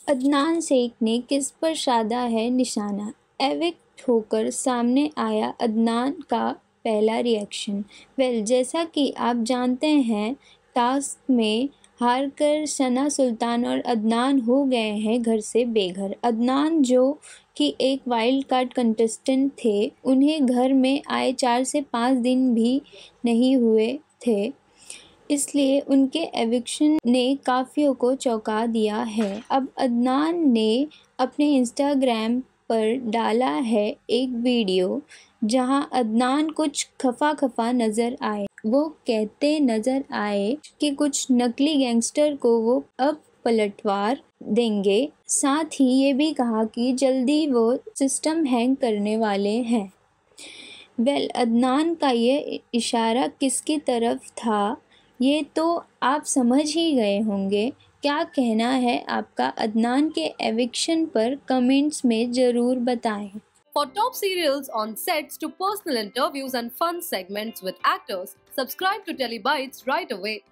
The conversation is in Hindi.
अदनान शेख ने किस पर साधा है निशाना? एविक्ट होकर सामने आया अदनान का पहला रिएक्शन। जैसा कि आप जानते हैं, टास्क में हारकर सना सुल्तान और अदनान हो गए हैं घर से बेघर। अदनान, जो कि एक वाइल्ड कार्ड कंटेस्टेंट थे, उन्हें घर में आए 4 से 5 दिन भी नहीं हुए थे, इसलिए उनके एविक्शन ने काफ़ियों को चौंका दिया है। अब अदनान ने अपने इंस्टाग्राम पर डाला है एक वीडियो जहां अदनान कुछ खफा नज़र आए। वो कहते नज़र आए कि कुछ नकली गैंगस्टर को वो अब पलटवार देंगे। साथ ही ये भी कहा कि जल्दी वो सिस्टम हैंग करने वाले हैं। अदनान का ये इशारा किसकी तरफ था, ये तो आप समझ ही गए होंगे। क्या कहना है आपका अदनान के एविक्शन पर? कमेंट्स में ज़रूर बताएं। For top serials on sets to personal interviews and fun segments with actors, subscribe to Telebytes right away.